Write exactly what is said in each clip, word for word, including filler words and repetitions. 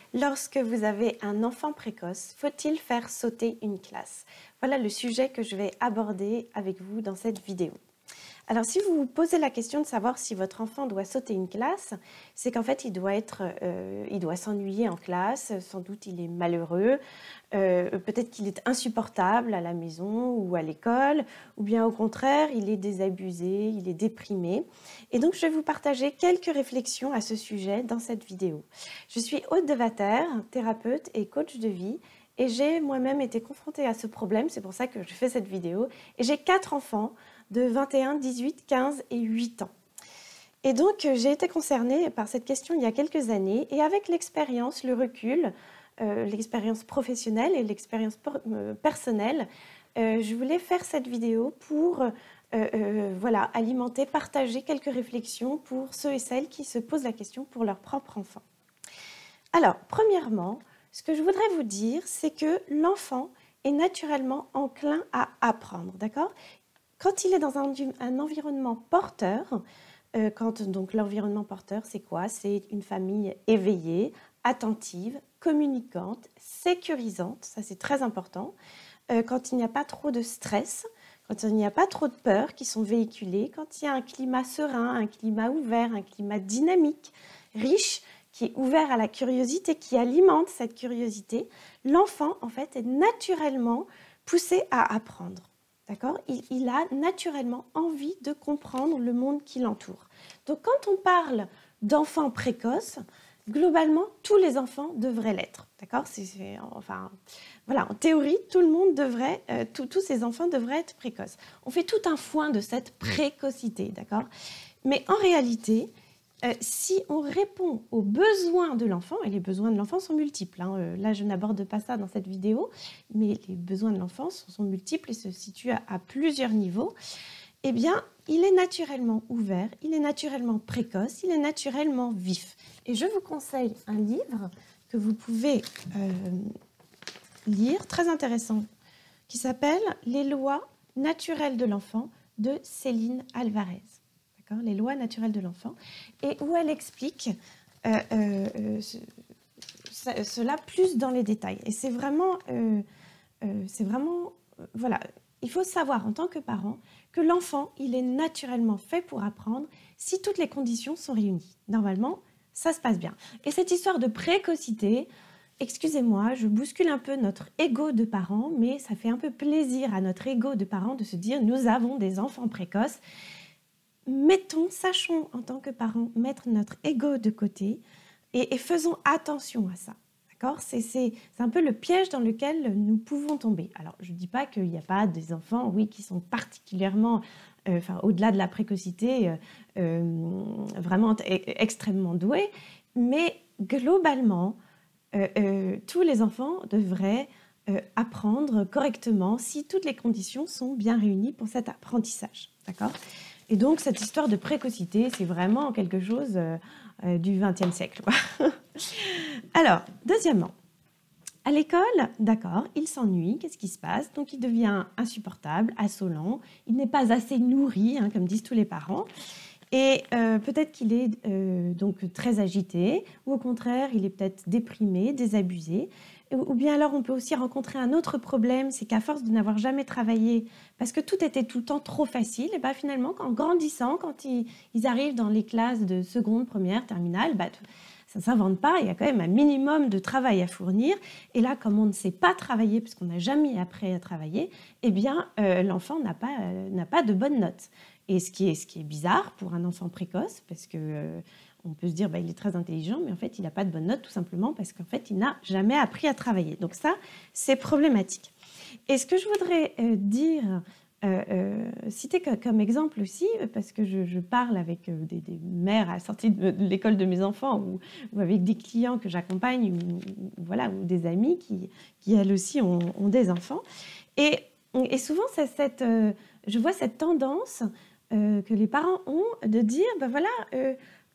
Lorsque vous avez un enfant précoce, faut-il faire sauter une classe? Voilà le sujet que je vais aborder avec vous dans cette vidéo. Alors, si vous vous posez la question de savoir si votre enfant doit sauter une classe, c'est qu'en fait, il doit être, euh, il doit s'ennuyer en classe, sans doute il est malheureux, euh, peut-être qu'il est insupportable à la maison ou à l'école, ou bien au contraire, il est désabusé, il est déprimé. Et donc, je vais vous partager quelques réflexions à ce sujet dans cette vidéo. Je suis Aude Devater, thérapeute et coach de vie, et j'ai moi-même été confrontée à ce problème, c'est pour ça que je fais cette vidéo, et j'ai quatre enfants de vingt et un, dix-huit, quinze et huit ans. Et donc, j'ai été concernée par cette question il y a quelques années, et avec l'expérience, le recul, euh, l'expérience professionnelle et l'expérience euh, personnelle, euh, je voulais faire cette vidéo pour euh, euh, voilà, alimenter, partager quelques réflexions pour ceux et celles qui se posent la question pour leur propre enfant. Alors, premièrement, ce que je voudrais vous dire, c'est que l'enfant est naturellement enclin à apprendre, d'accord ? Quand il est dans un, un environnement porteur, euh, quand donc l'environnement porteur, c'est quoi? C'est une famille éveillée, attentive, communicante, sécurisante, ça c'est très important. Euh, quand il n'y a pas trop de stress, quand il n'y a pas trop de peurs qui sont véhiculées, quand il y a un climat serein, un climat ouvert, un climat dynamique, riche, qui est ouvert à la curiosité, qui alimente cette curiosité, l'enfant en fait est naturellement poussé à apprendre. D'accord ? il, il a naturellement envie de comprendre le monde qui l'entoure. Donc, quand on parle d'enfants précoces, globalement, tous les enfants devraient l'être. D'accord ? c'est, c'est, enfin, voilà, en théorie, tout le monde devrait, euh, tout, tous ces enfants devraient être précoces. On fait tout un foin de cette précocité, d'accord ? Mais en réalité, Euh, si on répond aux besoins de l'enfant, et les besoins de l'enfant sont multiples, hein, euh, là je n'aborde pas ça dans cette vidéo, mais les besoins de l'enfant sont, sont multiples et se situent à, à plusieurs niveaux, eh bien il est naturellement ouvert, il est naturellement précoce, il est naturellement vif. Et je vous conseille un livre que vous pouvez euh, lire, très intéressant, qui s'appelle « Les lois naturelles de l'enfant » de Céline Alvarez. Les lois naturelles de l'enfant, et où elle explique euh, euh, ce, ce, cela plus dans les détails. Et c'est vraiment, euh, euh, c'est vraiment, euh, voilà, il faut savoir en tant que parent que l'enfant, il est naturellement fait pour apprendre si toutes les conditions sont réunies. Normalement, ça se passe bien. Et cette histoire de précocité, excusez-moi, je bouscule un peu notre ego de parents, mais ça fait un peu plaisir à notre ego de parents de se dire, nous avons des enfants précoces. Mettons, sachons en tant que parents mettre notre ego de côté et, et faisons attention à ça. D'accord ? c'est, c'est, c'est un peu le piège dans lequel nous pouvons tomber. Alors, je ne dis pas qu'il n'y a pas des enfants, oui, qui sont particulièrement, euh, enfin, au-delà de la précocité, euh, euh, vraiment e- extrêmement doués, mais globalement, euh, euh, tous les enfants devraient euh, apprendre correctement si toutes les conditions sont bien réunies pour cet apprentissage. D'accord ? Et donc, cette histoire de précocité, c'est vraiment quelque chose euh, euh, du vingtième siècle. Quoi. Alors, deuxièmement, à l'école, d'accord, il s'ennuie, qu'est-ce qui se passe? Donc, il devient insupportable, insolent, il n'est pas assez nourri, hein, comme disent tous les parents. Et euh, peut-être qu'il est euh, donc très agité, ou au contraire, il est peut-être déprimé, désabusé. Ou bien alors, on peut aussi rencontrer un autre problème, c'est qu'à force de n'avoir jamais travaillé, parce que tout était tout le temps trop facile, et ben finalement, en grandissant, quand ils, ils arrivent dans les classes de seconde, première, terminale, ben, ça ne s'invente pas, il y a quand même un minimum de travail à fournir. Et là, comme on ne sait pas travailler, parce qu'on n'a jamais appris à travailler, eh bien, euh, l'enfant n'a pas, euh, n'a pas de bonnes notes. Et ce qui est, ce qui est bizarre pour un enfant précoce, parce que... Euh, on peut se dire bah, il est très intelligent, mais en fait, il n'a pas de bonnes notes tout simplement parce qu'en fait, il n'a jamais appris à travailler. Donc ça, c'est problématique. Et ce que je voudrais euh, dire, euh, euh, citer comme, comme exemple aussi, parce que je, je parle avec euh, des, des mères à la sortie de, de l'école de mes enfants ou, ou avec des clients que j'accompagne ou, ou, voilà, ou des amis qui, qui elles aussi, ont, ont des enfants. Et, et souvent, c'est cette, euh, je vois cette tendance euh, que les parents ont de dire, ben voilà... Euh,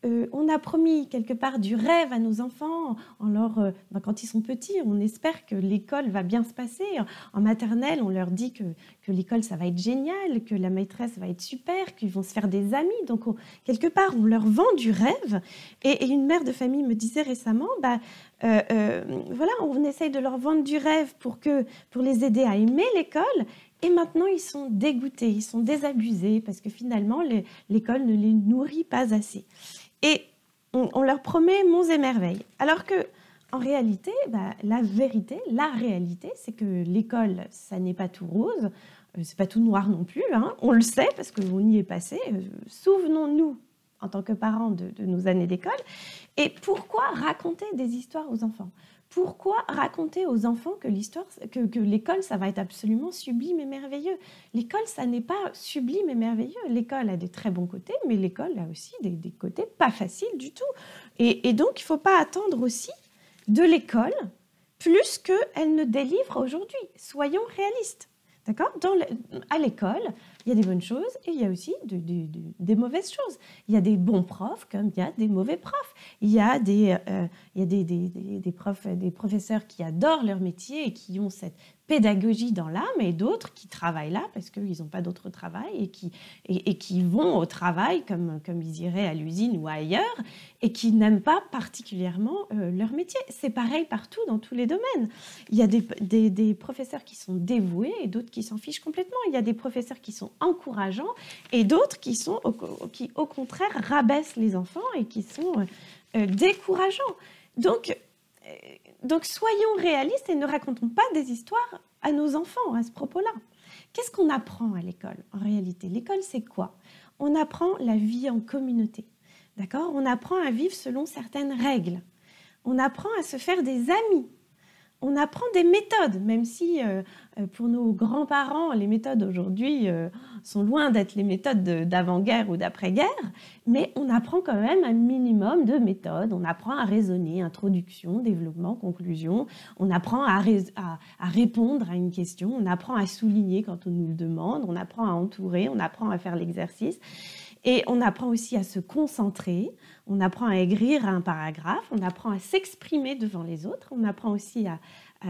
euh, on a promis quelque part du rêve à nos enfants. En leur, euh, ben, quand ils sont petits, on espère que l'école va bien se passer. En maternelle, on leur dit que, que l'école, ça va être génial, que la maîtresse va être super, qu'ils vont se faire des amis. Donc, on, quelque part, on leur vend du rêve. Et, et une mère de famille me disait récemment, bah, euh, euh, voilà, on essaye de leur vendre du rêve pour, que, pour les aider à aimer l'école. Et maintenant, ils sont dégoûtés, ils sont désabusés parce que finalement, l'école ne les nourrit pas assez. Et on, on leur promet monts et merveilles. Alors que, en réalité, bah, la vérité, la réalité, c'est que l'école, ça n'est pas tout rose, euh, c'est pas tout noir non plus. Hein. On le sait parce qu'on y est passé. Euh, Souvenons-nous, en tant que parents, de, de nos années d'école. Et pourquoi raconter des histoires aux enfants ? Pourquoi raconter aux enfants que l'histoire, que, que l'école, ça va être absolument sublime et merveilleux? L'école, ça n'est pas sublime et merveilleux. L'école a des très bons côtés, mais l'école a aussi des, des côtés pas faciles du tout. Et, et donc, il ne faut pas attendre aussi de l'école plus qu'elle ne délivre aujourd'hui. Soyons réalistes. D'accord ? Dans le, à l'école, il y a des bonnes choses et il y a aussi de, de, de, des mauvaises choses. Il y a des bons profs comme il y a des mauvais profs. Il y a des, euh, il y a des, des, des, des, profs, des professeurs qui adorent leur métier et qui ont cette pédagogie dans l'âme, et d'autres qui travaillent là parce qu'ils n'ont pas d'autre travail et qui, et, et qui vont au travail comme, comme ils iraient à l'usine ou ailleurs et qui n'aiment pas particulièrement euh, leur métier. C'est pareil partout dans tous les domaines. Il y a des, des, des professeurs qui sont dévoués et d'autres qui s'en fichent complètement. Il y a des professeurs qui sont encourageants et d'autres qui, sont, au, qui au contraire rabaissent les enfants et qui sont euh, euh, décourageants. Donc, euh, Donc, soyons réalistes et ne racontons pas des histoires à nos enfants à ce propos-là. Qu'est-ce qu'on apprend à l'école, en réalité? L'école, c'est quoi? On apprend la vie en communauté, d'accord? On apprend à vivre selon certaines règles. On apprend à se faire des amis. On apprend des méthodes, même si euh, pour nos grands-parents, les méthodes aujourd'hui euh, sont loin d'être les méthodes d'avant-guerre ou d'après-guerre, mais on apprend quand même un minimum de méthodes. On apprend à raisonner, introduction, développement, conclusion. On apprend à, à, à répondre à une question. On apprend à souligner quand on nous le demande. On apprend à entourer. On apprend à faire l'exercice. Et on apprend aussi à se concentrer, on apprend à écrire un paragraphe, on apprend à s'exprimer devant les autres, on apprend aussi à,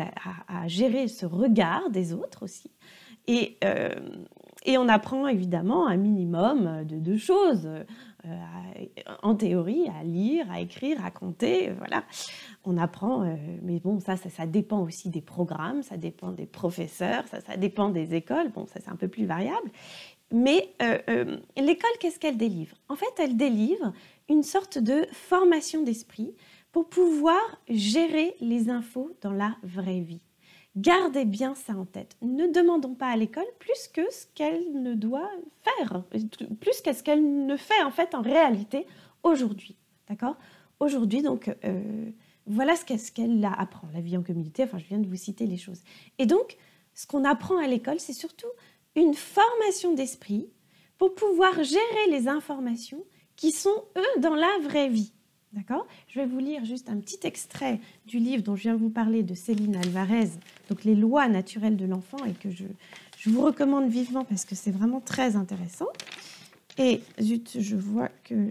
à, à gérer ce regard des autres aussi. Et, euh, et on apprend évidemment un minimum de, de choses, euh, à, en théorie, à lire, à écrire, à compter, voilà. On apprend, euh, mais bon, ça, ça, ça dépend aussi des programmes, ça dépend des professeurs, ça, ça dépend des écoles, bon, ça c'est un peu plus variable. Mais euh, euh, l'école, qu'est-ce qu'elle délivre? En fait, elle délivre une sorte de formation d'esprit pour pouvoir gérer les infos dans la vraie vie. Gardez bien ça en tête. Ne demandons pas à l'école plus que ce qu'elle ne doit faire, plus que ce qu'elle ne fait en fait en réalité aujourd'hui. D'accord? Aujourd'hui, donc, euh, voilà ce qu'elle apprend, la vie en communauté. Enfin, je viens de vous citer les choses. Et donc, ce qu'on apprend à l'école, c'est surtout une formation d'esprit pour pouvoir gérer les informations qui sont, eux, dans la vraie vie. D'accord ? Je vais vous lire juste un petit extrait du livre dont je viens de vous parler de Céline Alvarez, donc Les lois naturelles de l'enfant, et que je, je vous recommande vivement parce que c'est vraiment très intéressant. Et zut, je vois que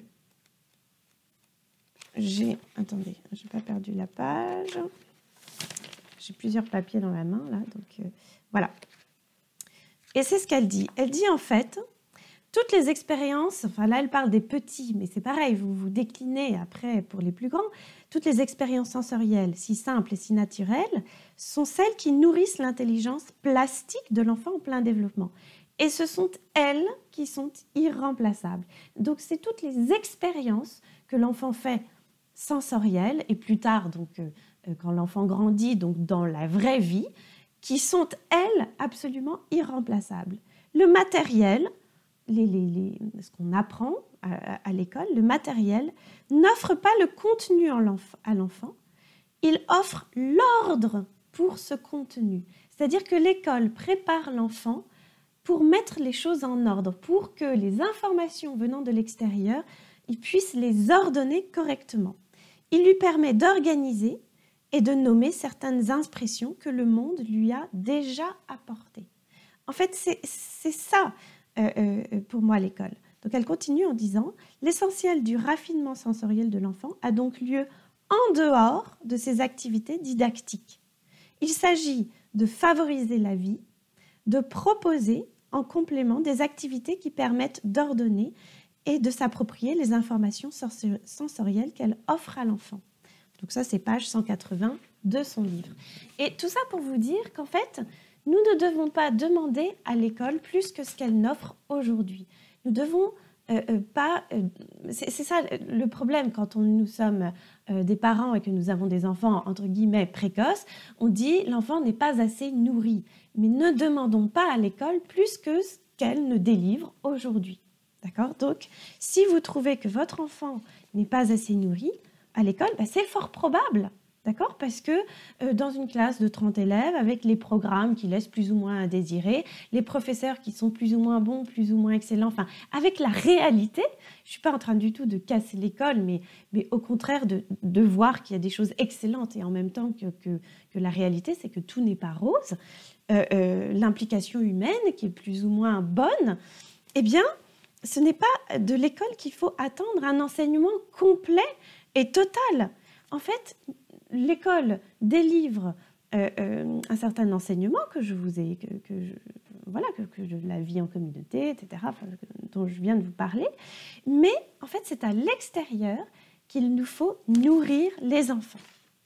j'ai... Attendez, je n'ai pas perdu la page. J'ai plusieurs papiers dans la main, là, donc euh, voilà. Et c'est ce qu'elle dit. Elle dit en fait, toutes les expériences, enfin là elle parle des petits, mais c'est pareil, vous vous déclinez après pour les plus grands, toutes les expériences sensorielles, si simples et si naturelles, sont celles qui nourrissent l'intelligence plastique de l'enfant en plein développement. Et ce sont elles qui sont irremplaçables. Donc c'est toutes les expériences que l'enfant fait sensorielles, et plus tard, donc euh, quand l'enfant grandit, donc dans la vraie vie, qui sont, elles, absolument irremplaçables. Le matériel, les, les, les, ce qu'on apprend à, à l'école, le matériel n'offre pas le contenu à l'enfant, il offre l'ordre pour ce contenu. C'est-à-dire que l'école prépare l'enfant pour mettre les choses en ordre, pour que les informations venant de l'extérieur, il puisse les ordonner correctement. Il lui permet d'organiser et de nommer certaines impressions que le monde lui a déjà apportées. En fait, c'est ça euh, euh, pour moi l'école. Donc elle continue en disant « L'essentiel du raffinement sensoriel de l'enfant a donc lieu en dehors de ses activités didactiques. Il s'agit de favoriser la vie, de proposer en complément des activités qui permettent d'ordonner et de s'approprier les informations sensorielles qu'elle offre à l'enfant. » Donc ça, c'est page cent quatre-vingts de son livre. Et tout ça pour vous dire qu'en fait, nous ne devons pas demander à l'école plus que ce qu'elle n'offre aujourd'hui. Nous devons euh, euh, pas... Euh, c'est, c'est ça le problème quand on, nous sommes euh, des parents et que nous avons des enfants, entre guillemets, précoces. On dit l'enfant n'est pas assez nourri. Mais ne demandons pas à l'école plus que ce qu'elle ne délivre aujourd'hui. D'accord ? Donc, si vous trouvez que votre enfant n'est pas assez nourri à l'école, ben c'est fort probable. D'accord ? Parce que euh, dans une classe de trente élèves, avec les programmes qui laissent plus ou moins à désirer, les professeurs qui sont plus ou moins bons, plus ou moins excellents, enfin, avec la réalité, je ne suis pas en train du tout de casser l'école, mais, mais au contraire de, de voir qu'il y a des choses excellentes et en même temps que, que, que la réalité, c'est que tout n'est pas rose. Euh, euh, l'implication humaine qui est plus ou moins bonne, eh bien, ce n'est pas de l'école qu'il faut attendre un enseignement complet et total. En fait, l'école délivre euh, euh, un certain enseignement que je vous ai, que, que je, voilà, que, que je, la vie en communauté, et cetera, enfin, dont je viens de vous parler. Mais en fait, c'est à l'extérieur qu'il nous faut nourrir les enfants. D'accord ?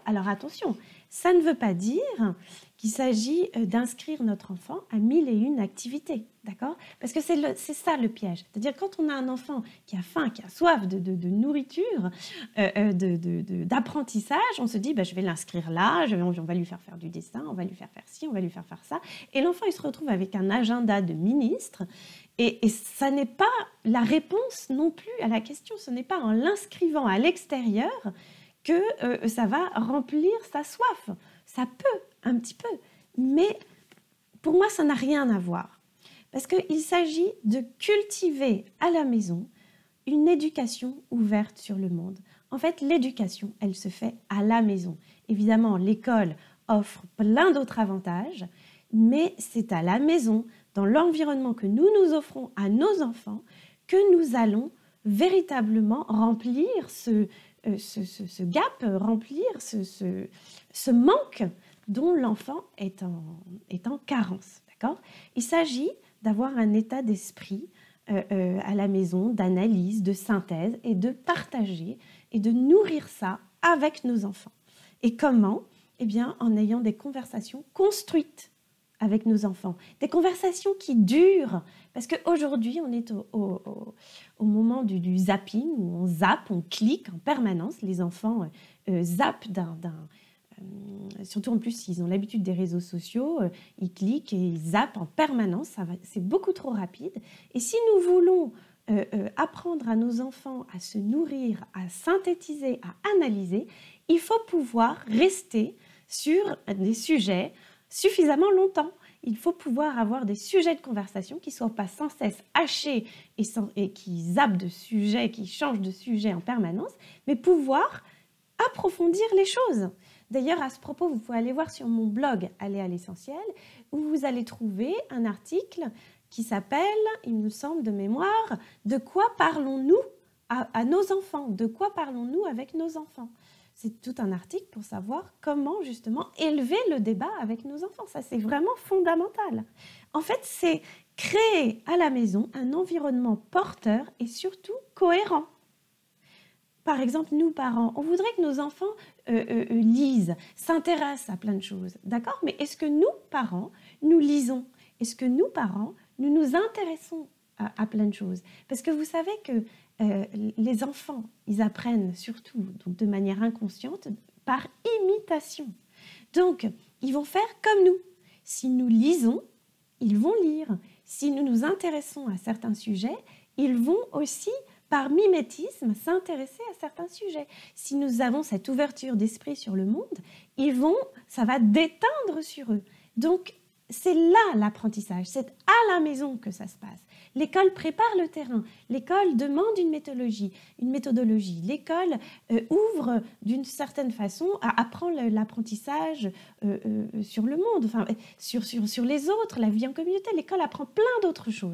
Alors attention, ça ne veut pas dire qu'il s'agit d'inscrire notre enfant à mille et une activités. D'accord ? Parce que c'est, le, c'est ça le piège. C'est-à-dire quand on a un enfant qui a faim, qui a soif de, de, de nourriture, euh, de, de, de, d'apprentissage, on se dit bah, je vais l'inscrire là, je vais, on va lui faire faire du dessin, on va lui faire faire ci, on va lui faire faire ça. Et l'enfant, il se retrouve avec un agenda de ministre. Et, et ça n'est pas la réponse non plus à la question. Ce n'est pas en l'inscrivant à l'extérieur que euh, ça va remplir sa soif. Ça peut, un petit peu. Mais pour moi, ça n'a rien à voir. Parce qu'il s'agit de cultiver à la maison une éducation ouverte sur le monde. En fait, l'éducation, elle se fait à la maison. Évidemment, l'école offre plein d'autres avantages, mais c'est à la maison, dans l'environnement que nous nous offrons à nos enfants, que nous allons véritablement remplir ce, euh, ce, ce, ce gap, remplir ce, ce, ce manque dont l'enfant est en, est en carence. D'accord ? Il s'agit d'avoir un état d'esprit euh, euh, à la maison, d'analyse, de synthèse, et de partager et de nourrir ça avec nos enfants. Et comment ? Eh bien, en ayant des conversations construites avec nos enfants, des conversations qui durent, parce qu'aujourd'hui, on est au, au, au, au moment du, du zapping, où on zappe, on clique en permanence. Les enfants euh, zappent d'un... d'un euh, surtout en plus, s'ils ont l'habitude des réseaux sociaux, euh, ils cliquent et ils zappent en permanence, ça va, c'est beaucoup trop rapide. Et si nous voulons euh, euh, apprendre à nos enfants à se nourrir, à synthétiser, à analyser, il faut pouvoir rester sur des sujets suffisamment longtemps. Il faut pouvoir avoir des sujets de conversation qui ne soient pas sans cesse hachés et, sans, et qui zappent de sujets, qui changent de sujet en permanence, mais pouvoir approfondir les choses. D'ailleurs, à ce propos, vous pouvez aller voir sur mon blog « Aller à l'essentiel » où vous allez trouver un article qui s'appelle, il me semble de mémoire, « De quoi parlons-nous à, à nos enfants ?» De quoi parlons-nous avec nos enfants ? C'est tout un article pour savoir comment justement élever le débat avec nos enfants. Ça, c'est vraiment fondamental. En fait, c'est créer à la maison un environnement porteur et surtout cohérent. Par exemple, nous, parents, on voudrait que nos enfants euh, euh, lisent, s'intéressent à plein de choses. D'accord ? Mais est-ce que nous, parents, nous lisons ? Est-ce que nous, parents, nous nous intéressons à, à plein de choses ? Parce que vous savez que Euh, les enfants, ils apprennent surtout donc de manière inconsciente par imitation. Donc, ils vont faire comme nous. Si nous lisons, ils vont lire. Si nous nous intéressons à certains sujets, ils vont aussi, par mimétisme, s'intéresser à certains sujets. Si nous avons cette ouverture d'esprit sur le monde, ils vont, ça va déteindre sur eux. Donc, c'est là l'apprentissage, c'est à la maison que ça se passe. L'école prépare le terrain, l'école demande une méthodologie, une méthodologie. L'école euh, ouvre d'une certaine façon, à, apprend le, l'apprentissage euh, euh, sur le monde, enfin, sur, sur, sur les autres, la vie en communauté. L'école apprend plein d'autres choses.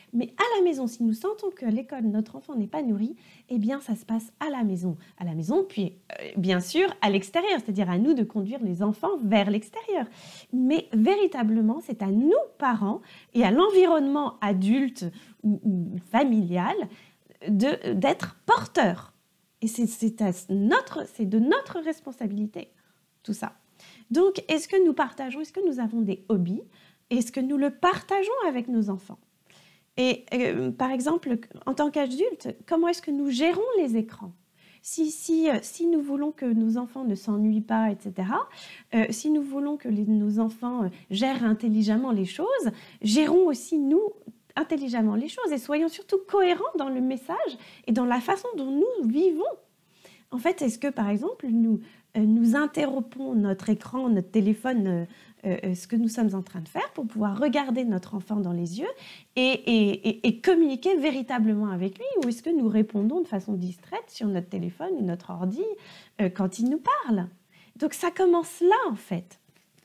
Mais à la maison, si nous sentons qu'à l'école, notre enfant n'est pas nourri, eh bien, ça se passe à la maison. À la maison, puis euh, bien sûr à l'extérieur, c'est-à-dire à nous de conduire les enfants vers l'extérieur. Mais véritablement, c'est à nous, parents, et à l'environnement adulte ou, ou familial de, d'être porteurs. Et c'est, c'est, à notre, c'est de notre responsabilité, tout ça. Donc, est-ce que nous partageons, est-ce que nous avons des hobbies? Est-ce que nous le partageons avec nos enfants? Et euh, par exemple, en tant qu'adultes, comment est-ce que nous gérons les écrans? Si, si, si nous voulons que nos enfants ne s'ennuient pas, et cetera, euh, si nous voulons que les, nos enfants gèrent intelligemment les choses, gérons aussi, nous, intelligemment les choses et soyons surtout cohérents dans le message et dans la façon dont nous vivons. En fait, est-ce que, par exemple, nous, euh, nous interrompons notre écran, notre téléphone, euh, euh, ce que nous sommes en train de faire pour pouvoir regarder notre enfant dans les yeux et, et, et, et communiquer véritablement avec lui, ou est-ce que nous répondons de façon distraite sur notre téléphone ou notre ordi euh, quand il nous parle? Donc, ça commence là, en fait.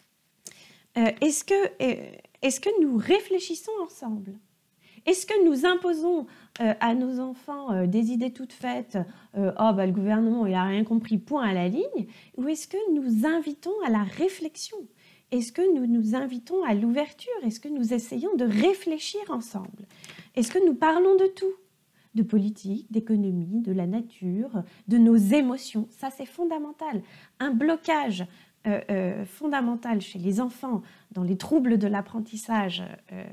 Euh, est-ce que, euh, est-ce que nous réfléchissons ensemble? Est-ce que nous imposons euh, à nos enfants euh, des idées toutes faites, euh, oh, bah, le gouvernement il n'a rien compris, point à la ligne, ou est-ce que nous invitons à la réflexion? Est-ce que nous nous invitons à l'ouverture? Est-ce que nous essayons de réfléchir ensemble? Est-ce que nous parlons de tout? De politique, d'économie, de la nature, de nos émotions? Ça, c'est fondamental. Un blocage euh, euh, fondamental chez les enfants dans les troubles de l'apprentissage euh,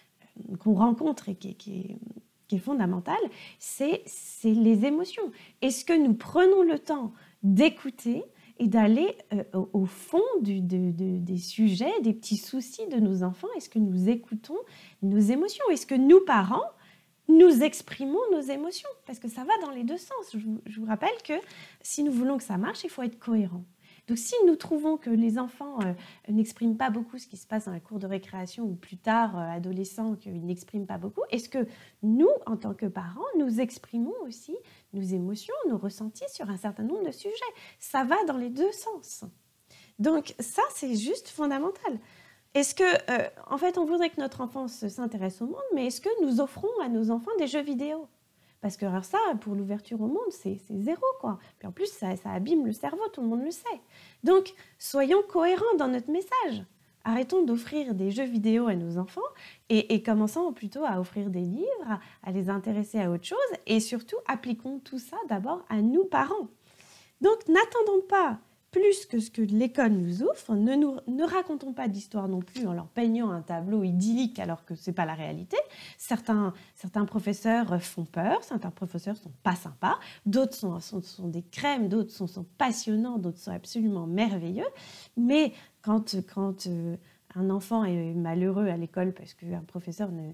qu'on rencontre et qui, qui, qui est fondamental, c'est, c'est les émotions. Est-ce que nous prenons le temps d'écouter et d'aller euh, au, au fond du, de, de, des sujets, des petits soucis de nos enfants? Est-ce que nous écoutons nos émotions? Est-ce que nous, parents, nous exprimons nos émotions? Parce que ça va dans les deux sens. Je vous, je vous rappelle que si nous voulons que ça marche, il faut être cohérent. Donc, si nous trouvons que les enfants euh, n'expriment pas beaucoup ce qui se passe dans la cour de récréation ou plus tard, euh, adolescents, qu'ils n'expriment pas beaucoup, est-ce que nous, en tant que parents, nous exprimons aussi nos émotions, nos ressentis sur un certain nombre de sujets? Ça va dans les deux sens. Donc, ça, c'est juste fondamental. Est-ce que, euh, en fait, on voudrait que notre enfant s'intéresse au monde, mais est-ce que nous offrons à nos enfants des jeux vidéo? Parce que alors ça, pour l'ouverture au monde, c'est, c'est zéro, quoi. Puis en plus, ça, ça abîme le cerveau, tout le monde le sait. Donc, soyons cohérents dans notre message. Arrêtons d'offrir des jeux vidéo à nos enfants et, et commençons plutôt à offrir des livres, à, à les intéresser à autre chose et surtout, appliquons tout ça d'abord à nous, parents. Donc, n'attendons pas plus que ce que l'école nous offre, ne, nous, ne racontons pas d'histoire non plus en leur peignant un tableau idyllique alors que ce n'est pas la réalité. Certains, certains professeurs font peur, certains professeurs ne sont pas sympas, d'autres sont, sont, sont des crèmes, d'autres sont, sont passionnants, d'autres sont absolument merveilleux. Mais quand, quand euh, un enfant est malheureux à l'école parce qu'un professeur ne...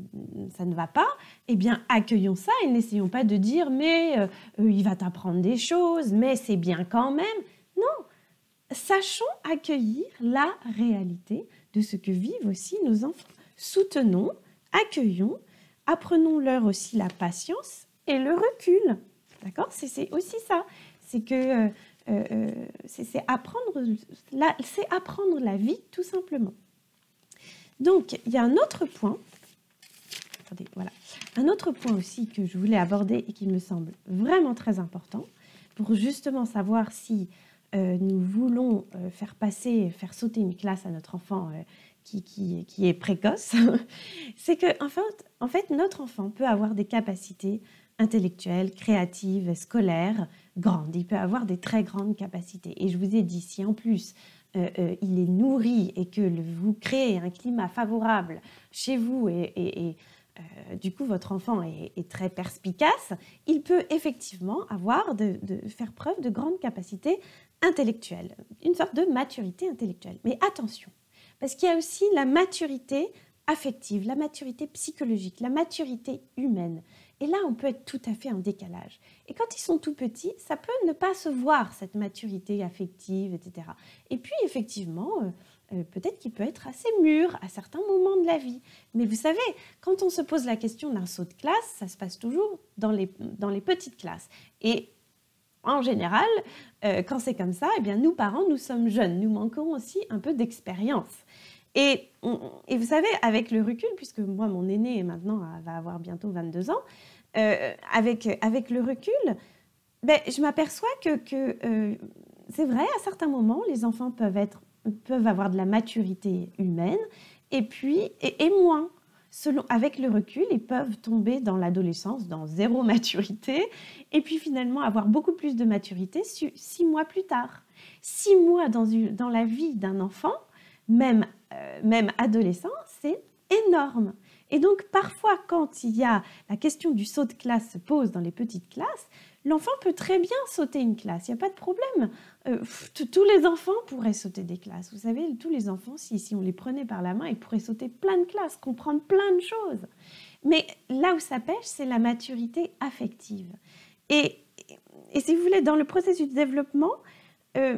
ça ne va pas, eh bien accueillons ça et n'essayons pas de dire mais euh, il va t'apprendre des choses, mais c'est bien quand même. Non, sachons accueillir la réalité de ce que vivent aussi nos enfants. Soutenons, accueillons, apprenons-leur aussi la patience et le recul. D'accord ? c'est, c'est aussi ça. C'est que euh, euh, c'est, c'est, apprendre la, c'est apprendre la vie, tout simplement. Donc, il y a un autre point. Attendez, voilà. Un autre point aussi que je voulais aborder et qui me semble vraiment très important pour justement savoir si Euh, nous voulons euh, faire passer, faire sauter une classe à notre enfant euh, qui, qui, qui est précoce, c'est que en fait, en fait, notre enfant peut avoir des capacités intellectuelles, créatives, scolaires, grandes. Il peut avoir des très grandes capacités. Et je vous ai dit, si en plus euh, euh, il est nourri et que le, vous créez un climat favorable chez vous et, et, et Euh, du coup, votre enfant est, est très perspicace, il peut effectivement avoir de, de faire preuve de grandes capacités intellectuelles, une sorte de maturité intellectuelle. Mais attention, parce qu'il y a aussi la maturité affective, la maturité psychologique, la maturité humaine. Et là, on peut être tout à fait en décalage. Et quand ils sont tout petits, ça peut ne pas se voir, cette maturité affective, et cetera. Et puis, effectivement, euh, euh, peut-être qu'il peut être assez mûr à certains moments de la vie. Mais vous savez, quand on se pose la question d'un saut de classe, ça se passe toujours dans les, dans les petites classes. Et en général, euh, quand c'est comme ça, eh bien, nous, parents, nous sommes jeunes. Nous manquons aussi un peu d'expérience. Et, et vous savez, avec le recul, puisque moi, mon aîné maintenant va avoir bientôt vingt-deux ans, euh, avec, avec le recul, ben, je m'aperçois que, que euh, c'est vrai, à certains moments, les enfants peuvent, être, peuvent avoir de la maturité humaine, et puis, et, et moins. Selon, avec le recul, ils peuvent tomber dans l'adolescence, dans zéro maturité, et puis finalement avoir beaucoup plus de maturité six mois plus tard. Six mois dans, une, dans la vie d'un enfant, même, euh, même adolescent, c'est énorme. Et donc parfois, quand il y a la question du saut de classe se pose dans les petites classes, l'enfant peut très bien sauter une classe, il n'y a pas de problème. Euh, tous les enfants pourraient sauter des classes. Vous savez, tous les enfants, si, si on les prenait par la main, ils pourraient sauter plein de classes, comprendre plein de choses. Mais là où ça pêche, c'est la maturité affective. Et, et si vous voulez, dans le processus de développement, euh,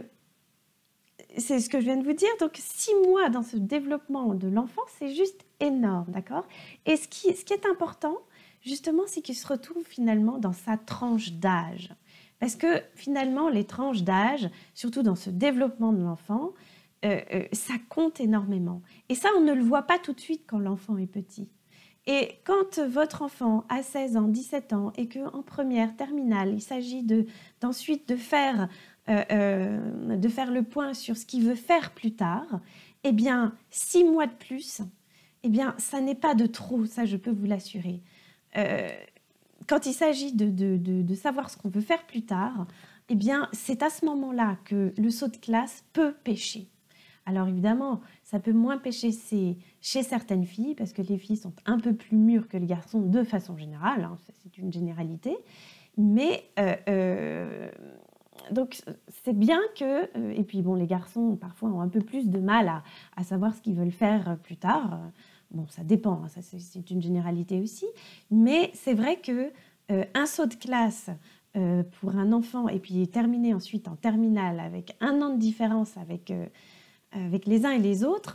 c'est ce que je viens de vous dire. Donc, six mois dans ce développement de l'enfant, c'est juste énorme, d'accord? Et ce qui, ce qui est important, justement, c'est qu'il se retrouve finalement dans sa tranche d'âge. Parce que finalement, les tranches d'âge, surtout dans ce développement de l'enfant, euh, euh, ça compte énormément. Et ça, on ne le voit pas tout de suite quand l'enfant est petit. Et quand votre enfant a seize ans, dix-sept ans, et qu'en première, terminale, il s'agit de, d'ensuite de faire, euh, euh, de faire le point sur ce qu'il veut faire plus tard, eh bien, six mois de plus, eh bien, ça n'est pas de trop, ça je peux vous l'assurer. Euh, quand il s'agit de, de, de, de savoir ce qu'on veut faire plus tard, eh bien, c'est à ce moment-là que le saut de classe peut pêcher. Alors évidemment, ça peut moins pêcher chez certaines filles, parce que les filles sont un peu plus mûres que les garçons de façon générale, hein, c'est une généralité, mais euh, euh, donc c'est bien que, euh, et puis bon, les garçons parfois ont un peu plus de mal à, à savoir ce qu'ils veulent faire plus tard. Bon, ça dépend, hein, ça c'est une généralité aussi, mais c'est vrai que euh, un saut de classe euh, pour un enfant, et puis terminer ensuite en terminale avec un an de différence avec euh, avec les uns et les autres,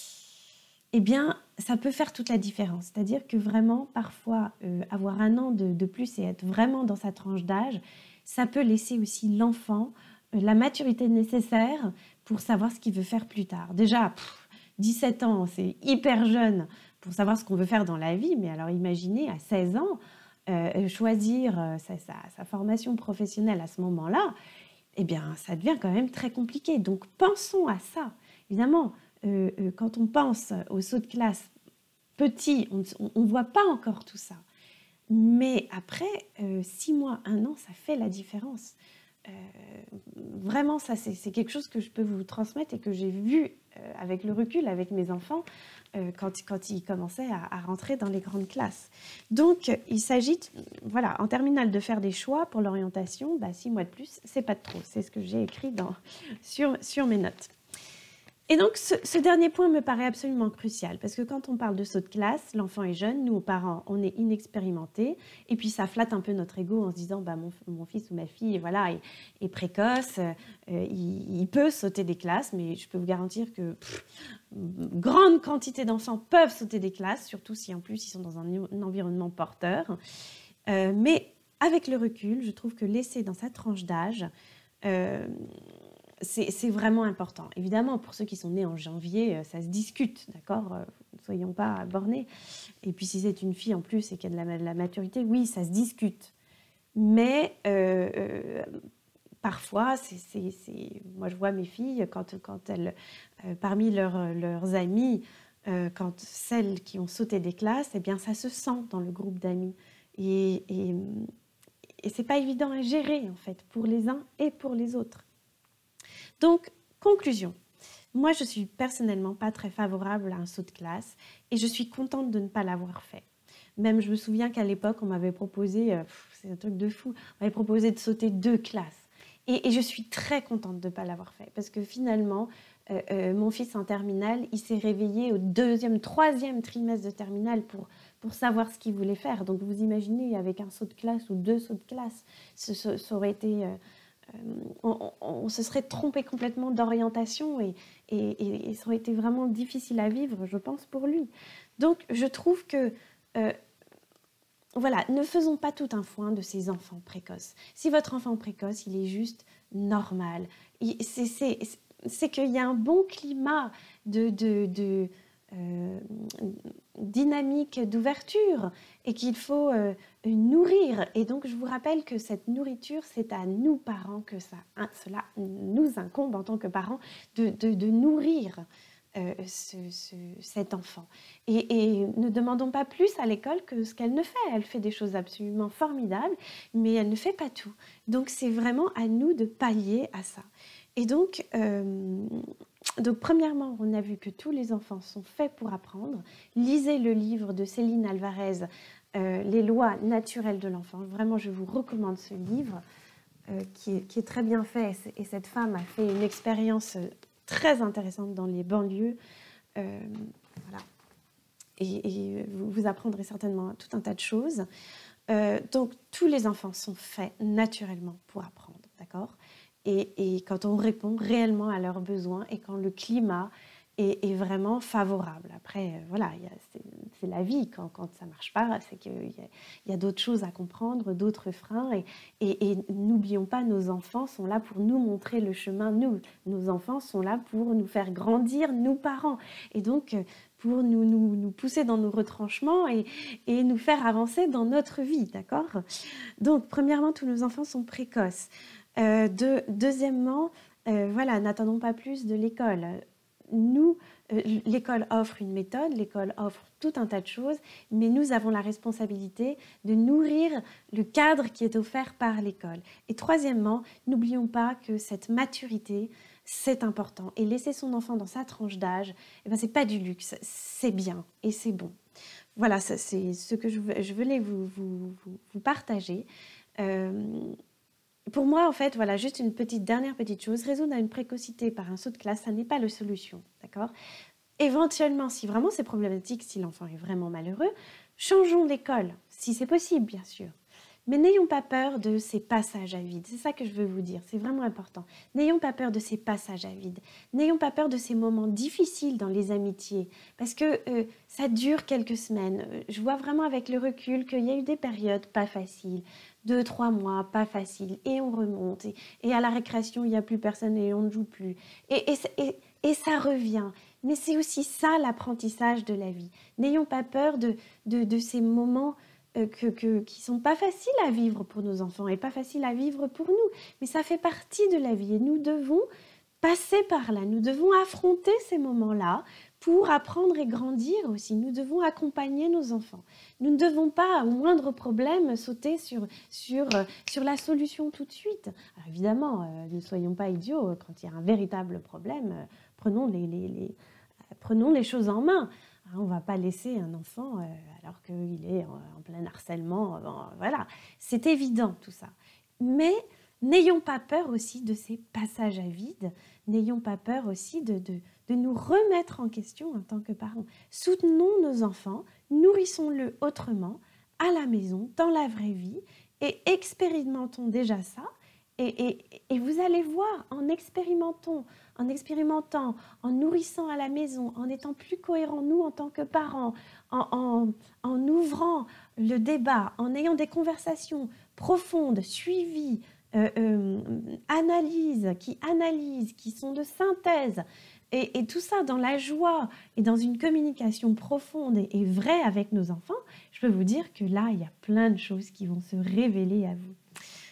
eh bien, ça peut faire toute la différence. C'est-à-dire que vraiment, parfois, euh, avoir un an de, de plus et être vraiment dans sa tranche d'âge, ça peut laisser aussi l'enfant euh, la maturité nécessaire pour savoir ce qu'il veut faire plus tard. Déjà, pff, dix-sept ans, c'est hyper jeune pour savoir ce qu'on veut faire dans la vie, mais alors imaginez, à seize ans, euh, choisir euh, sa, sa, sa formation professionnelle à ce moment-là, eh bien, ça devient quand même très compliqué. Donc, pensons à ça. Évidemment, euh, euh, quand on pense au saut de classe petit, on ne voit pas encore tout ça. Mais après, euh, six mois, un an, ça fait la différence. Euh, vraiment, ça, c'est quelque chose que je peux vous transmettre et que j'ai vu euh, avec le recul, avec mes enfants, euh, quand, quand ils commençaient à, à rentrer dans les grandes classes. Donc, il s'agit, voilà, en terminale, de faire des choix pour l'orientation. Bah, six mois de plus, c'est pas de trop. C'est ce que j'ai écrit dans, sur, sur mes notes. Et donc, ce, ce dernier point me paraît absolument crucial, parce que quand on parle de saut de classe, l'enfant est jeune, nous, parents, on est inexpérimentés, et puis ça flatte un peu notre ego en se disant, bah, mon, mon fils ou ma fille, voilà, est, est précoce, euh, il, il peut sauter des classes, mais je peux vous garantir que pff, grande quantité d'enfants peuvent sauter des classes, surtout si en plus ils sont dans un, un environnement porteur. Euh, mais avec le recul, je trouve que laisser dans sa tranche d'âge, euh, c'est vraiment important. Évidemment, pour ceux qui sont nés en janvier, ça se discute, d'accord? Ne soyons pas bornés. Et puis, si c'est une fille en plus et qu'il y a de la, de la maturité, oui, ça se discute. Mais euh, euh, parfois, c'est, moi, je vois mes filles, quand, quand elles, euh, parmi leurs, leurs amies, euh, quand celles qui ont sauté des classes, eh bien, ça se sent dans le groupe d'amis. Et, et, et c'est pas évident à gérer, en fait, pour les uns et pour les autres. Donc, conclusion. Moi, je suis personnellement pas très favorable à un saut de classe et je suis contente de ne pas l'avoir fait. Même, je me souviens qu'à l'époque, on m'avait proposé, euh, c'est un truc de fou, on m'avait proposé de sauter deux classes. Et, et je suis très contente de ne pas l'avoir fait parce que finalement, euh, euh, mon fils en terminale, il s'est réveillé au deuxième, troisième trimestre de terminale pour, pour savoir ce qu'il voulait faire. Donc, vous imaginez, avec un saut de classe ou deux sauts de classe, ce, ce, ça aurait été... Euh, On, on, on se serait trompé complètement d'orientation et, et, et ça aurait été vraiment difficile à vivre, je pense, pour lui. Donc, je trouve que, euh, voilà, ne faisons pas tout un foin de ces enfants précoces. Si votre enfant précoce, il est juste normal. C'est c'est qu'il y a un bon climat de, de, de euh, dynamique d'ouverture et qu'il faut euh, nourrir. Et donc, je vous rappelle que cette nourriture, c'est à nous, parents, que ça, hein, cela nous incombe en tant que parents de, de, de nourrir euh, ce, ce, cet enfant. Et, et ne demandons pas plus à l'école que ce qu'elle ne fait. Elle fait des choses absolument formidables, mais elle ne fait pas tout. Donc, c'est vraiment à nous de pallier à ça. Et donc, euh, donc, premièrement, on a vu que tous les enfants sont faits pour apprendre. Lisez le livre de Céline Alvarez, euh, Les lois naturelles de l'enfant. Vraiment, je vous recommande ce livre euh, qui, est, qui est très bien fait. Et cette femme a fait une expérience très intéressante dans les banlieues. Euh, voilà. Et, et vous, vous apprendrez certainement tout un tas de choses. Euh, donc, tous les enfants sont faits naturellement pour apprendre, d'accord ? Et, et quand on répond réellement à leurs besoins et quand le climat est, est vraiment favorable. Après, euh, voilà, c'est la vie. Quand, quand ça ne marche pas, c'est qu'il y a, a d'autres choses à comprendre, d'autres freins. Et, et, et n'oublions pas, nos enfants sont là pour nous montrer le chemin. Nous, nos enfants sont là pour nous faire grandir, nous parents. Et donc, pour nous, nous, nous pousser dans nos retranchements et, et nous faire avancer dans notre vie, d'accord ? Donc, premièrement, tous nos enfants sont précoces. Euh, de, deuxièmement, euh, voilà, n'attendons pas plus de l'école. Nous, euh, l'école offre une méthode, l'école offre tout un tas de choses, mais nous avons la responsabilité de nourrir le cadre qui est offert par l'école. Et troisièmement, n'oublions pas que cette maturité, c'est important. Et laisser son enfant dans sa tranche d'âge, eh ben, ce n'est pas du luxe, c'est bien et c'est bon. Voilà, c'est ce que je, je voulais vous, vous, vous, vous partager. Euh, Pour moi, en fait, voilà, juste une petite dernière petite chose, résoudre à une précocité par un saut de classe, ça n'est pas la solution, d'accord ? Éventuellement, si vraiment c'est problématique, si l'enfant est vraiment malheureux, changeons d'école, si c'est possible, bien sûr. Mais n'ayons pas peur de ces passages à vide, c'est ça que je veux vous dire, c'est vraiment important. N'ayons pas peur de ces passages à vide, n'ayons pas peur de ces moments difficiles dans les amitiés, parce que euh, ça dure quelques semaines. Je vois vraiment avec le recul qu'il y a eu des périodes pas faciles, deux, trois mois, pas facile, et on remonte, et, et à la récréation, il n'y a plus personne et on ne joue plus. Et, et, et, et ça revient. Mais c'est aussi ça l'apprentissage de la vie. N'ayons pas peur de, de, de ces moments euh, que, que, qui ne sont pas faciles à vivre pour nos enfants et pas faciles à vivre pour nous. Mais ça fait partie de la vie et nous devons passer par là. Nous devons affronter ces moments-là pour apprendre et grandir aussi. Nous devons accompagner nos enfants. Nous ne devons pas, au moindre problème, sauter sur, sur, sur la solution tout de suite. Alors évidemment, euh, ne soyons pas idiots. Quand il y a un véritable problème, euh, prenons, les, les, les, euh, prenons les choses en main. Hein, on ne va pas laisser un enfant euh, alors qu'il est en, en plein harcèlement. Euh, voilà, c'est évident tout ça. Mais n'ayons pas peur aussi de ces passages à vide. N'ayons pas peur aussi de... de de nous remettre en question en tant que parents. Soutenons nos enfants, nourrissons-le autrement, à la maison, dans la vraie vie, et expérimentons déjà ça. Et, et, et vous allez voir, en expérimentant, en expérimentant, en nourrissant à la maison, en étant plus cohérents, nous, en tant que parents, en, en, en ouvrant le débat, en ayant des conversations profondes, suivies, euh, euh, analyses, qui analysent, qui sont de synthèse, Et, et tout ça dans la joie et dans une communication profonde et, et vraie avec nos enfants, je peux vous dire que là, il y a plein de choses qui vont se révéler à vous.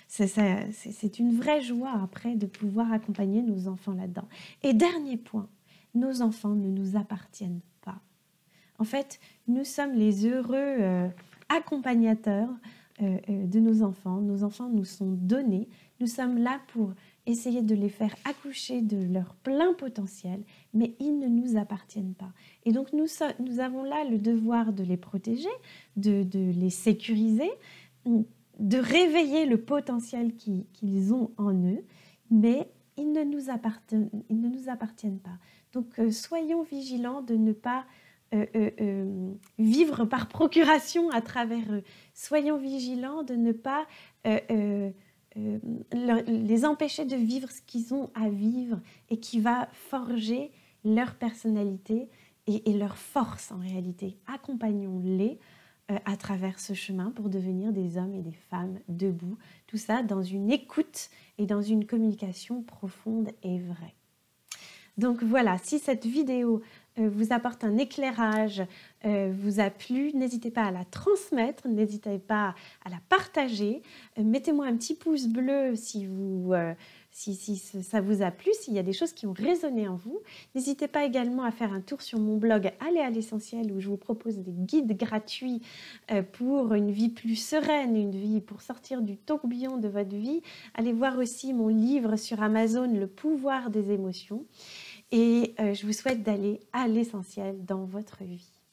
C'est une vraie joie après de pouvoir accompagner nos enfants là-dedans. Et dernier point, nos enfants ne nous appartiennent pas. En fait, nous sommes les heureux euh, accompagnateurs euh, euh, de nos enfants. Nos enfants nous sont donnés. Nous sommes là pour essayer de les faire accoucher de leur plein potentiel, mais ils ne nous appartiennent pas. Et donc nous, so nous avons là le devoir de les protéger, de, de les sécuriser, de réveiller le potentiel qu'ils qu'ils ont en eux, mais ils ne nous appartiennent, ils ne nous appartiennent pas. Donc euh, soyons vigilants de ne pas euh, euh, euh, vivre par procuration à travers eux. Soyons vigilants de ne pas... Euh, euh, Euh, leur, les empêcher de vivre ce qu'ils ont à vivre et qui va forger leur personnalité et, et leur force en réalité. Accompagnons-les euh, à travers ce chemin pour devenir des hommes et des femmes debout. Tout ça dans une écoute et dans une communication profonde et vraie. Donc voilà, si cette vidéo euh, vous apporte un éclairage, euh, vous a plu, n'hésitez pas à la transmettre, n'hésitez pas à la partager. Euh, Mettez-moi un petit pouce bleu si, vous, euh, si, si ça vous a plu, s'il y a des choses qui ont résonné en vous. N'hésitez pas également à faire un tour sur mon blog Aller à l'essentiel où je vous propose des guides gratuits euh, pour une vie plus sereine, une vie pour sortir du tourbillon de votre vie. Allez voir aussi mon livre sur Amazon, Le pouvoir des émotions. Et euh, je vous souhaite d'aller à l'essentiel dans votre vie.